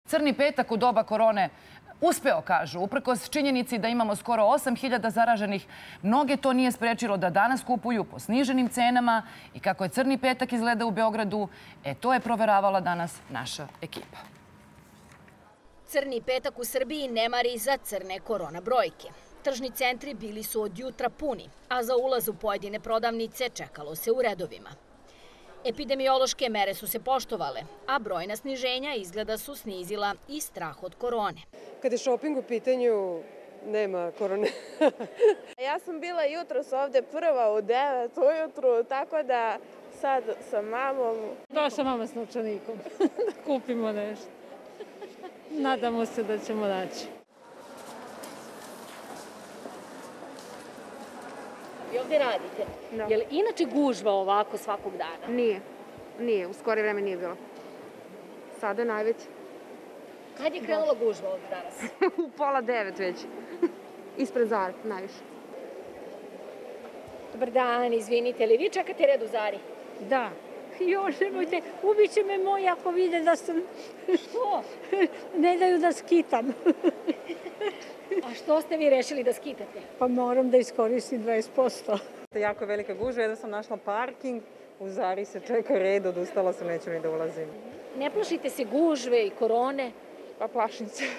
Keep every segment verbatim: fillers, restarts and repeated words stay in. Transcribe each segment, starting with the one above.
Crni petak u doba korone uspeo, kažu, uprkos činjenici da imamo skoro osam hiljada zaraženih, mnoge to nije sprečilo da danas kupuju po sniženim cenama i kako je crni petak izgleda u Beogradu, e to je proveravala danas naša ekipa. Crni petak u Srbiji ne mari za crne korona brojke. Tržni centri bili su od jutra puni, a za ulaz u pojedine prodavnice čekalo se u redovima. Epidemiološke mere su se poštovale, a brojna sniženja izgleda su snizila i strah od korone. Kada je šoping u pitanju, nema korone. Ja sam bila jutros ovde prva u devet ujutru, tako da sad sa mamom. Došla mama s novčanikom da kupimo nešto. Nadamo se da ćemo naći. Vi ovde radite. Je li inače gužva ovako svakog dana? Nije. Nije. U skore vreme nije bilo. Sada je najveće. Kad je krenula gužva ovde danas? U pola devet već. Ispred Zare, najviše. Dobar dan, izvinite, ali vi čekate red u Zari? Da. Još nemojte, ubit će me moj ako vide da sam... Što? Ne daju da skitam. A što ste vi rešili da skitate? Pa moram da iskoristim dvadeset posto. Jako je velika gužva, jedno sam našla parking, u Zari se čeka red, odustala sam, neću ni da ulazim. Ne plašite se gužve i korone? Pa plašim se,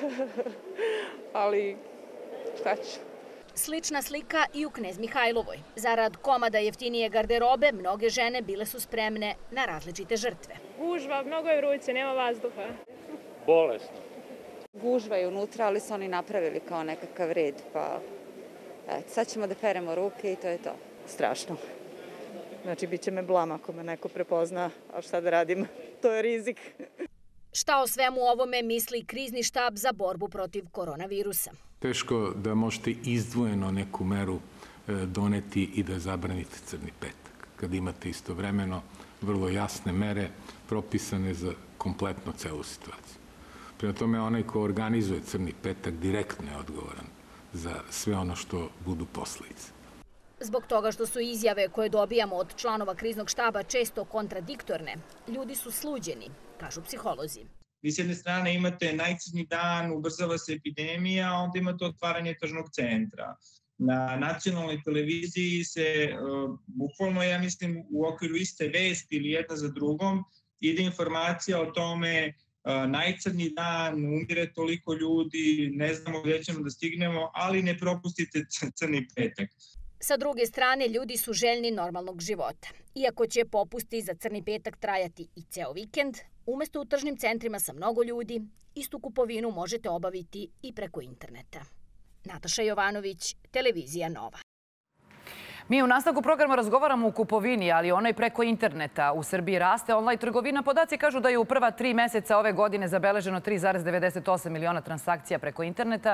ali šta ću? Slična slika i u Knez Mihajlovoj. Zarad komada jeftinije garderobe, mnoge žene bile su spremne na različite žrtve. Gužva, mnogo je vruće, nema vazduha. Bolesno. Gužva je unutra, ali su oni napravili kao nekakav red, pa et, sad ćemo da peremo ruke i to je to. Strašno. Znači, bit će me blam ako me neko prepozna, a šta da radim, to je rizik. Šta o svemu ovome misli krizni štab za borbu protiv koronavirusa? Teško da možete izdvojeno neku meru doneti i da zabranite crni petak, kad imate istovremeno vrlo jasne mere propisane za kompletno celu situaciju. Prema tome, onaj ko organizuje crni petak direktno je odgovoran za sve ono što budu posledice. Zbog toga što su izjave koje dobijamo od članova kriznog štaba često kontradiktorne, ljudi su sluđeni, kažu psiholozi. Vi s jedne strane imate najcrnji dan, ubrzava se epidemija, a onda imate otvaranje tržnog centra. Na nacionalnoj televiziji se, bukvalno, ja mislim, u okviru iste vesti ili jedna za drugom, ide informacija o tome najcrnji dan, umire toliko ljudi, ne znamo gde ćemo da stignemo, ali ne propustite crni petak. Sa druge strane, ljudi su željni normalnog života. Iako će popusti za crni petak trajati i ceo vikend, umesto u tržnim centrima sa mnogo ljudi, istu kupovinu možete obaviti i preko interneta. Nataša Jovanović, Televizija Nova. Mi u nastavku programa razgovaramo o kupovini, ali ona i preko interneta. U Srbiji raste online trgovina. Podaci kažu da je u prva tri meseca ove godine zabeleženo tri zarez devedeset osam miliona transakcija preko interneta.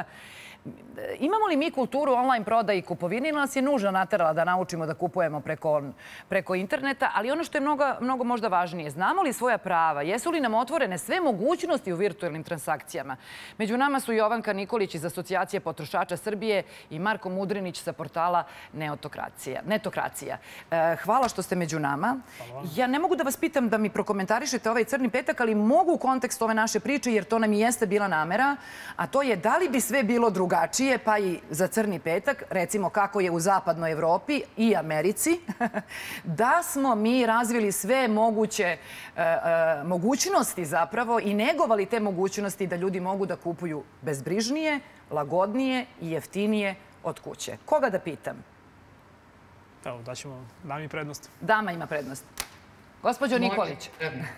Imamo li mi kulturu online prodaje i kupovine ili nas je nužno naterala da naučimo da kupujemo preko, preko interneta? Ali ono što je mnogo, mnogo možda važnije, znamo li svoja prava? Jesu li nam otvorene sve mogućnosti u virtualnim transakcijama? Među nama su Jovanka Nikolić iz Asocijacije potrošača Srbije i Marko Mudrinić sa portala Neotokracija. Netokracija. Hvala što ste među nama. Ja ne mogu da vas pitam da mi prokomentarišete ovaj crni petak, ali mogu u kontekstu ove naše priče, jer to nam i jeste bila namera, a to je da li bi sve bilo drugačije, pa i za crni petak, recimo kako je u zapadnoj Evropi i Americi, da smo mi razvili sve moguće mogućnosti zapravo i negovali te mogućnosti da ljudi mogu da kupuju bezbrižnije, lagodnije i jeftinije od kuće. Koga da pitam? Evo, daćemo dami prednost. Dama ima prednost. Gospođo Nikolić.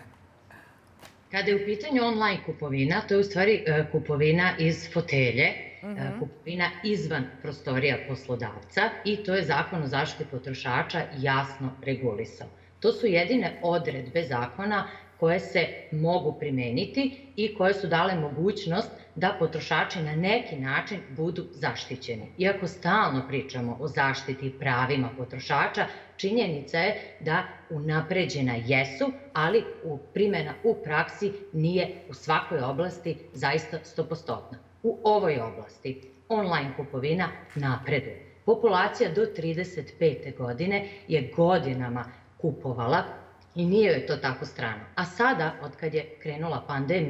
Kada je u pitanju online kupovina, to je u stvari kupovina iz fotelje, kupovina izvan prostorija poslodavca i to je Zakon o zaštiti potrošača jasno regulisao. To su jedine odredbe zakona koje se mogu primeniti i koje su dale mogućnost da potrošači na neki način budu zaštićeni. Iako stalno pričamo o zaštiti i pravima potrošača, činjenica je da unapređena jesu, ali primjena u praksi nije u svakoj oblasti zaista stopostotna. U ovoj oblasti online kupovina napreduje. Populacija do trideset pete godine je godinama kupovala i nije joj to tako strano. A sada, od kad je krenula pandemija,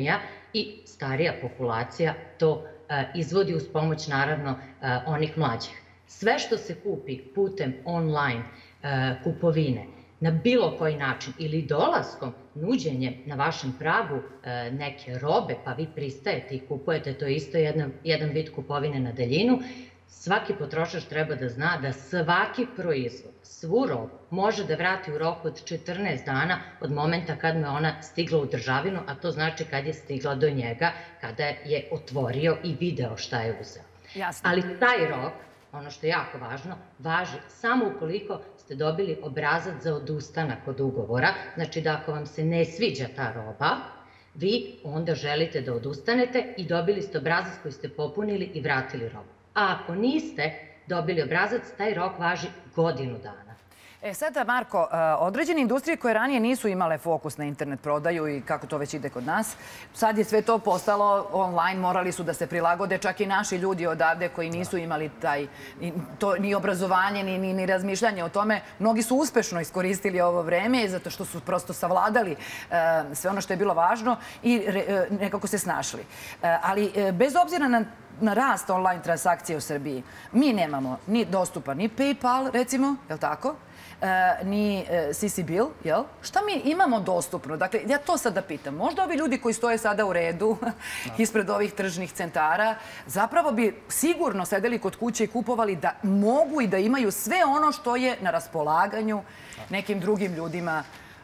i starija populacija to izvodi uz pomoć, naravno, onih mlađih. Sve što se kupi putem online kupovine, na bilo koji način ili dolaskom, nuđenjem na vašem pragu neke robe, pa vi pristajete i kupujete, to je isto jedan vid kupovine na daljinu, svaki potrošač treba da zna da svaki proizvod, svu robu, može da vrati u roku od četrnaest dana od momenta kad mu je ona stigla u državinu, a to znači kad je stigla do njega, kada je otvorio i video šta je uzeo. Ali taj rok, ono što je jako važno, važi samo ukoliko ste dobili obrazac za odustanak od ugovora. Znači da ako vam se ne sviđa ta roba, vi onda želite da odustanete i dobili ste obrazac koji ste popunili i vratili robu. A ako niste dobili obrazac, taj rok važi godinu dana. E sada, Marko, određene industrije koje ranije nisu imale fokus na internet prodaju i kako to već ide kod nas, sad je sve to postalo online, morali su da se prilagode, čak i naši ljudi odavde koji nisu imali taj, ni obrazovanje, ni razmišljanje o tome. Mnogi su uspešno iskoristili ovo vreme zato što su prosto savladali sve ono što je bilo važno i nekako se snašli. Ali bez obzira na na rast online transakcije u Srbiji, mi nemamo ni dostupan ni PayPal, recimo, je li tako? Ni C C Bill, jel? Šta mi imamo dostupno? Dakle, ja to sad da pitam. Možda ovi ljudi koji stoje sada u redu ispred ovih tržnih centara zapravo bi sigurno sedeli kod kuće i kupovali da mogu i da imaju sve ono što je na raspolaganju nekim drugim ljudima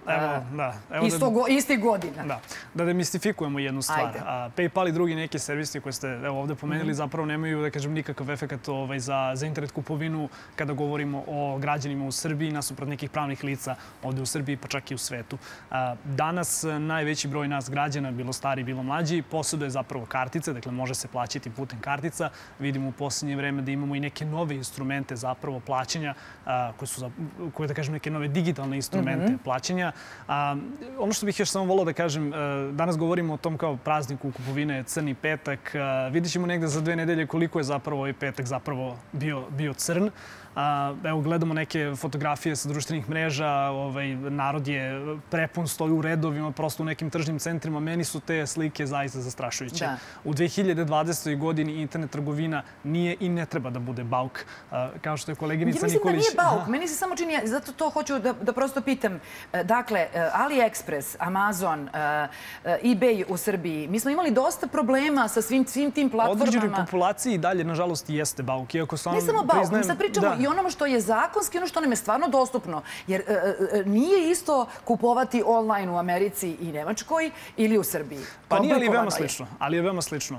istih godina. Da, da demistifikujemo jednu stvar. PayPal i drugi neki servisi koje ste ovde pomenuli zapravo nemaju, da kažem, nikakav efekat za internet kupovinu kada govorimo o građanima u Srbiji nasuprot nekih pravnih lica ovde u Srbiji, pa čak i u svetu. Danas najveći broj nas građana, bilo stari, bilo mlađi, posjeduje zapravo kartice, dakle može se plaćati putem kartica. Vidimo u poslednje vreme da imamo i neke nove instrumente zapravo plaćanja, koje su, koje da kažem, neke nove digitalne instrumente plaćanja. Ono što bih još samo volao da kažem, danas govorimo o tom kao prazniku kupovine, crni petak. Vidjet ćemo negde za dve nedelje koliko je zapravo ovaj petak zapravo bio crn. Evo, gledamo neke fotografije sa društvenih mreža, narod je prepun, stoji u redovima, prosto u nekim tržnim centrima. Meni su te slike zaista zastrašujuće. U dve hiljade dvadesetoj. godini internet trgovina nije i ne treba da bude bauk. Kao što je koleginica Nikolić... Ja mislim da nije bauk. Meni se samo čini, zato to hoću da prosto pitam. Dakle, AliExpress, Amazon, eBay u Srbiji, mi smo imali dosta problema sa svim tim platformama. Određenoj populaciji dalje, nažalost, jeste bauk. Ne samo bauk, mi sad pričamo i onomu što je zakonski, ono što nam je stvarno dostupno. Jer nije isto kupovati online u Americi i Nemačkoj ili u Srbiji. Pa nije, ali je veoma slično. Ali je veoma slično.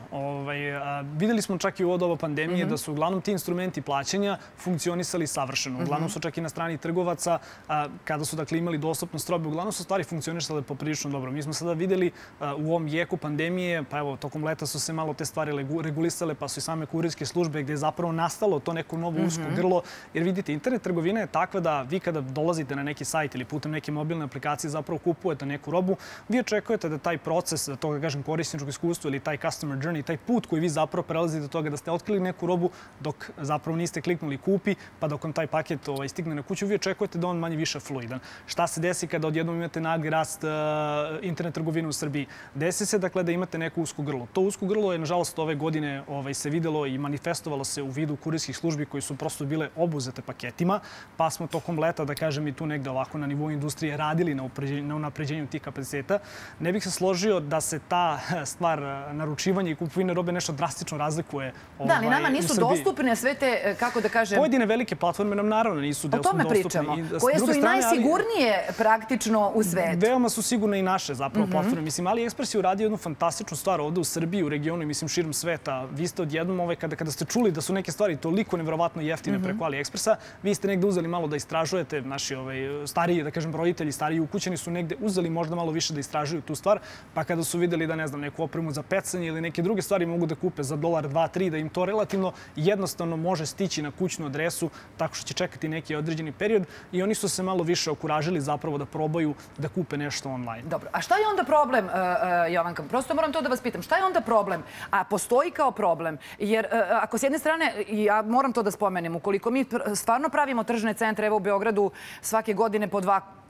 Videli smo čak i u ovo pandemije da su uglavnom ti instrumenti plaćanja funkcionisali savršeno. Uglavnom su čak i na strani trgovaca, kada su dakle imali dostupnost robe, uglavnom su stvari funkcionisale poprilično dobro. Mi smo sada videli u ovom jeku pandemije, pa evo, tokom leta su se malo te stvari regulisale, pa su i same kurirske službe gde je zapravo nastalo to neko novo usko grlo. Jer vidite, internet trgovina je takva da vi kada dolazite na neki sajt ili putem neke mobilne aplikacije zapravo kupujete neku robu, vi očekujete da taj proces, da toga kažem korisničko iskustvo ili taj customer journey, taj put koji vi zapravo prelazite do toga da ste otkrili neku robu dok zapravo niste kliknuli kupi, pa dok on taj paket stigne na kuću, vi očekujete da on manje više fluidan. Šta se desi kada odjednom imate nagli rast internet trgovine u Srbiji? Desi se dakle da imate neko usko grlo. To usko grlo je nažalost ove godine se videlo i manifestovalo se u vidu kurirskih službi koji su prosto bile obuzete paketima, pa smo tokom leta, da kažem, i tu negde ovako na nivou industrije radili na unapređenju tih kapaciteta. Ne bih se složio da se ta stvar naručivanja i kupovine robe nešto drastično razlikuje u Srbiji. Da, ali nama nisu dostupne sve te, kako da kažem... Pojedine velike platforme nam naravno nisu dostupne. O tome pričamo. Koje su i najsigurnije praktično u svetu. Veoma su sigurne i naše zapravo platforme. Mislim, AliExpress je uradio jednu fantastičnu stvar ovde u Srbiji, u regionu i mislim širom sveta. Vi ste odjednom, kada ste čuli da su neke stvari toliko nevjerovatno jeftine preko AliExpressa, vi ste negde uzeli malo da istražujete, naši stariji, da kažem, roditelji, stariji ukućani su negde uzeli možda malo više da istražuju tu stvar, pa kada su videli da, ne znam, neku opremu za pecanje ili neke druge stvari mogu da kupe za dolar, dva, tri, da im to relativno jednostavno može stići na kućnu adresu tako što će čekati neki određeni period i oni su se malo više okuražili zapravo da probaju da kupe nešto online. Dobro, a šta je onda problem, Jovanka? Prosto moram to da vas pitam. Šta je onda problem? A postoji kao problem? Jer ako s jedne strane, ja moram to da spomenem, ukoliko mi stvarno pravimo tržne centre, evo u Beogradu svake godine po dva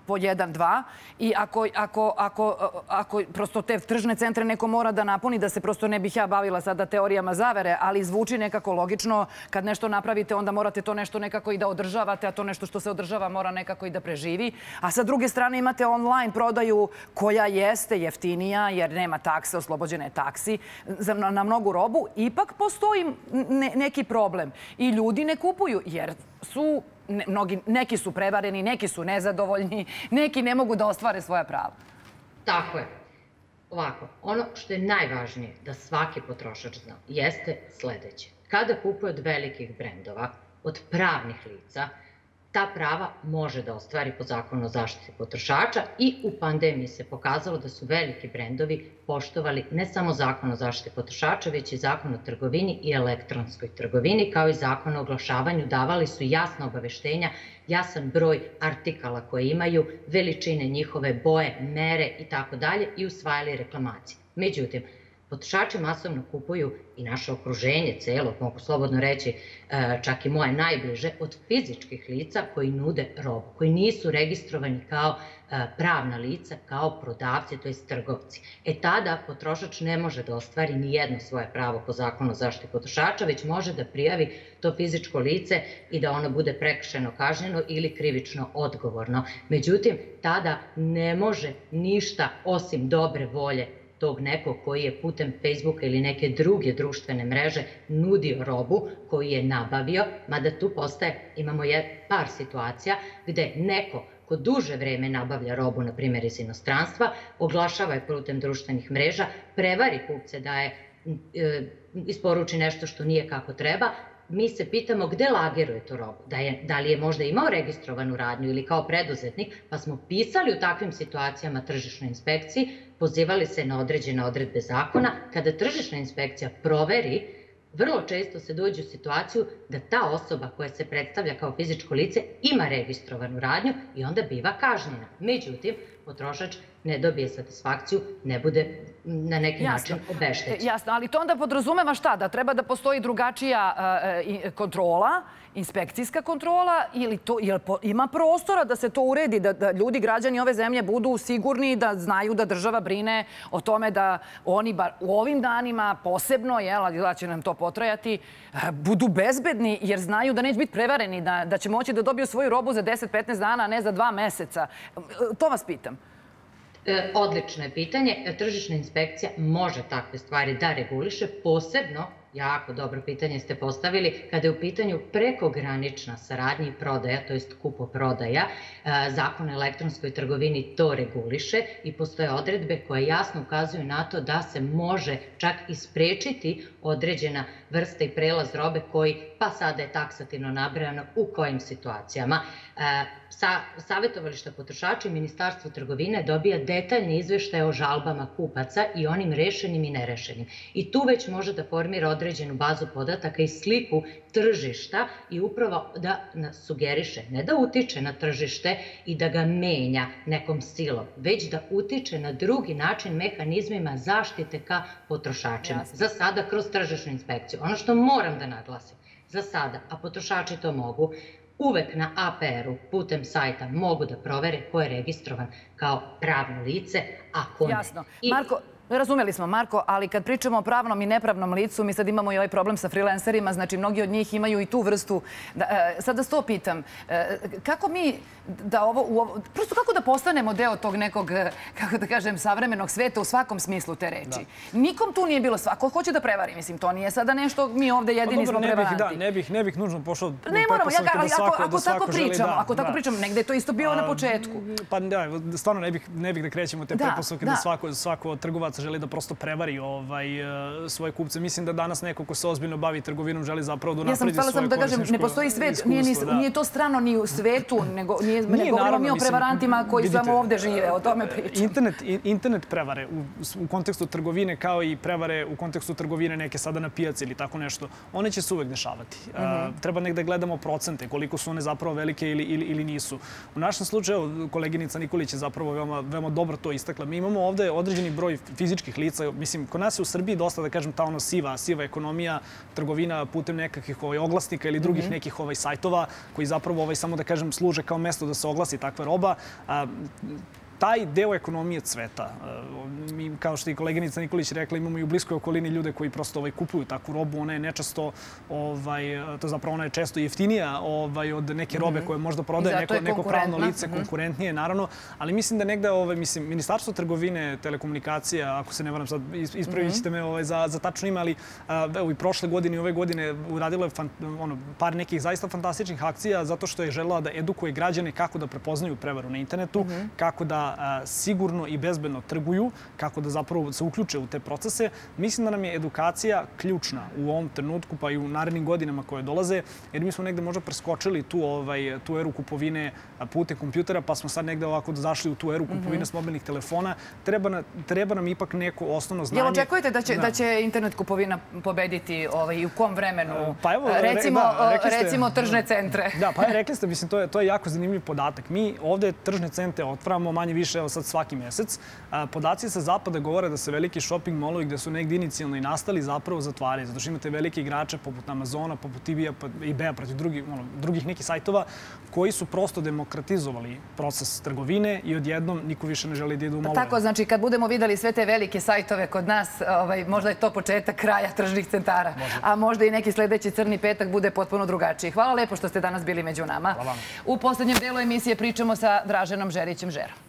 po jedan, dva i ako, ako, ako, ako prosto te tržne centre neko mora da napuni, da se prosto ne bih ja bavila sada teorijama zavere, ali zvuči nekako logično. Kad nešto napravite, onda morate to nešto nekako i da održavate, a to nešto što se održava mora nekako i da preživi. A sa druge strane imate online prodaju koja jeste jeftinija jer nema takse, oslobođene taksi na, na mnogu robu. Ipak postoji ne, neki problem i ljudi ne kupuju jer su Ne, mnogi, neki su prevareni, neki su nezadovoljni, neki ne mogu da ostvare svoja prava. Tako je. Ovako, ono što je najvažnije da svaki potrošač zna jeste sledeće. Kada kupuje od velikih brendova, od pravnih lica, ta prava može da ostvari po zakonu o zaštiti potrošača i u pandemiji se pokazalo da su veliki brendovi poštovali ne samo zakon o zaštiti potrošača, već i zakon o trgovini i elektronskoj trgovini, kao i zakon o oglašavanju. Davali su jasna obaveštenja, jasan broj artikala koje imaju, veličine njihove, boje, mere i tako dalje i usvajali reklamacije. Međutim, potrošači masovno kupuju i naše okruženje celo, mogu slobodno reći čak i moje najbliže, od fizičkih lica koji nude robu, koji nisu registrovani kao pravna lica, kao prodavci, to jest trgovci. E tada potrošač ne može da ostvari ni jedno svoje pravo po zakonu o zaštiti potrošača, već može da prijavi to fizičko lice i da ono bude prekršajno kažnjeno ili krivično odgovorno. Međutim, tada ne može ništa osim dobre volje tog nekog koji je putem Facebooka ili neke druge društvene mreže nudio robu koju je nabavio, mada tu postaje, imamo je par situacija gde neko ko duže vreme nabavlja robu, na primjer iz inostranstva, oglašava je putem društvenih mreža, prevari kupce da je e, isporuči nešto što nije kako treba, mi se pitamo gde lagiruje tu robu, da, je, da li je možda imao registrovanu radnju ili kao preduzetnik, pa smo pisali u takvim situacijama tržišnoj inspekciji, pozivali se na određene odredbe zakona. Kada tržišna inspekcija proveri, vrlo često se dođe u situaciju da ta osoba koja se predstavlja kao fizičko lice ima registrovanu radnju i onda biva kažnjena. Međutim, potrošač ne dobije satisfakciju, ne bude na neki način obeštećen. Jasno, ali to onda podrazumeva šta? Da treba da postoji drugačija kontrola, inspekcijska kontrola, ili to ima prostora da se to uredi, da ljudi, građani ove zemlje budu sigurni, da znaju da država brine o tome da oni bar u ovim danima posebno, da će nam to potrajati, budu bezbedni jer znaju da neće biti prevareni, da će moći da dobiju svoju robu za deset do petnaest dana, a ne za dva meseca. To vas pitam. Odlično je pitanje. Tržišna inspekcija može takve stvari da reguliše, posebno, jako dobro pitanje ste postavili, kada je u pitanju prekogranična saradnja i prodaja, to jest kupoprodaja. Zakon o elektronskoj trgovini to reguliše i postoje odredbe koje jasno ukazuju na to da se može čak i sprečiti određena vrsta i prelaz robe koji, pa sada je taksativno nabrojano u kojim situacijama. Savjetovalište potrošača i Ministarstvo trgovine dobija detaljni izveštaj o žalbama kupaca i onim rešenim i nerešenim. I tu već može da formira određenu bazu podataka i sliku tržišta i upravo da nas sugeriše, ne da utiče na tržište i da ga menja nekom silom, već da utiče na drugi način mehanizmima zaštite ka potrošačima. Za sada kroz tržišnu inspekciju. Ono što moram da naglasim, za sada, a potrošači to mogu, uvek na A P R-u putem sajta mogu da provere ko je registrovan kao pravno lice, a ko ne. Jasno. Marko, razumeli smo, Marko, ali kad pričamo o pravnom i nepravnom licu, mi sad imamo i ovaj problem sa freelancerima, znači mnogi od njih imaju i tu vrstu. Sad da se to pitam, kako mi da ovo, prosto kako da postanemo deo tog nekog, kako da kažem, savremenog sveta u svakom smislu te reči? Nikom tu nije bilo svako. Hoće da prevari, mislim, to nije sada nešto, mi ovde jedini smo prevaranti. Ne bih nužno pošao ne moramo, ako tako pričamo, ako tako pričamo, negde je to isto bilo na početku. Pa da, stvarno ne bih da krećemo te pretpostavke da svako od trgovaca želi da prosto prevari svoje kupce. Mislim da danas neko ko se ozbiljno bavi trgovinom želi zapravo da unapredi svoje korisničko iskustvo. Ja sam htjela samo da kažem, ne postoji svet, nije to strano ni u svetu, nego ne govorimo mi o prevarantima koji samo ovde žive, o tome pričam. Internet prevare u kontekstu trgovine kao i prevare u kontekstu trgovine neke sada na pijaci ili tako nešto, one će se uvek dešavati. Treba negde gledamo procente, koliko su one zapravo velike ili nisu. U našem slučaju, koleginica Nikolić je zapravo veoma dobro to istakla. Mi imamo ovde određeni broj fizičkih lica. Mislim, kod nas je u Srbiji dosta, da kažem, ta ono siva, siva ekonomija, trgovina putem nekakvih oglasnika ili drugih nekih sajtova koji zapravo samo, da kažem, služe kao mesto da se oglasi takva roba. Taj deo ekonomije cveta. Mi, kao što je koleginica Nikolić rekla, imamo i u bliskoj okolini ljude koji prosto kupuju takvu robu. Ona je nečesto, to zapravo ona je često jeftinija od neke robe koje možda prodaje neko pravno lice, konkurentnije, naravno. Ali mislim da negde, mislim, Ministarstvo trgovine, telekomunikacija, ako se ne varam sad, ispravit ćete me za tačno ime, ali evo i prošle godine i ove godine uradilo je par nekih zaista fantastičnih akcija zato što je želela da edukuje građane kako da prepoznaju prevaru na internetu, kako da sigurno i bezbedno trguju, kako da zapravo se uključe u te procese. Mislim da nam je edukacija ključna u ovom trenutku, pa i u narednim godinama koje dolaze, jer mi smo negde možda preskočili tu eru kupovine putem kompjutera, pa smo sad negde ovako zašli u tu eru kupovine s mobilnih telefona. Treba nam ipak neko osnovno znanje. Jel očekujete da će internet kupovina pobediti i u kom vremenu? Recimo tržne centre. Da, pa rekli ste, mislim, to je jako zanimljiv podatak. Mi ovde tržne centre otvaramo manje više evo sad svaki mesec. Podaci sa zapada govore da se veliki shopping molovi gde su negdje inicijalno i nastali zapravo zatvaraju. Zato što imate velike igrače poput Amazona, poput eBaya, protiv drugih nekih sajtova koji su prosto demokratizovali proces trgovine i odjednom niko više ne želi da ide u molove. Tako, znači kad budemo videli sve te velike sajtove kod nas, možda je to početak kraja tržnih centara, a možda i neki sledeći crni petak bude potpuno drugačiji. Hvala lepo što ste danas bili među nama. U poslednjem delu emisije pričamo sa Draženom Žerićem Žerom.